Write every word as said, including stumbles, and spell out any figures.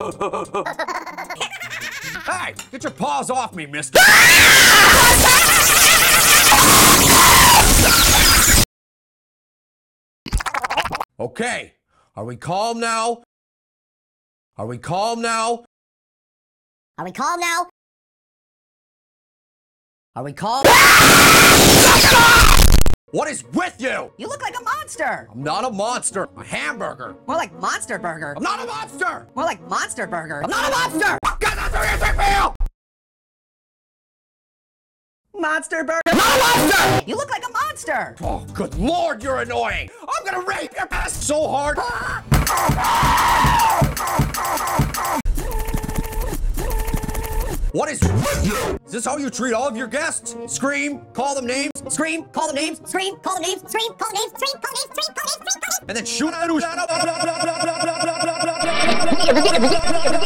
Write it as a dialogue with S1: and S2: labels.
S1: Hey, get your paws off me, mister! Okay, are we calm now? Are we calm now?
S2: Are we calm now?
S1: Are we calm? What is with you?
S3: You look like a monster.
S1: I'm not a monster. I'm a hamburger.
S3: More like Monster Burger.
S1: I'm not a monster.
S3: More like Monster Burger.
S1: I'm not a monster. Get out of here, take me out.
S3: Monster Burger.
S1: I'm not a monster.
S3: You look like a monster.
S1: Oh, good Lord, you're annoying. I'm gonna rape your ass so hard. What is with you? Is this how you treat all of your guests? Scream, call them names, scream, call them names,
S2: Scream, call the names, scream, call the names, scream, call the names, scream, call the names, scream, call the names.
S1: and then shoot at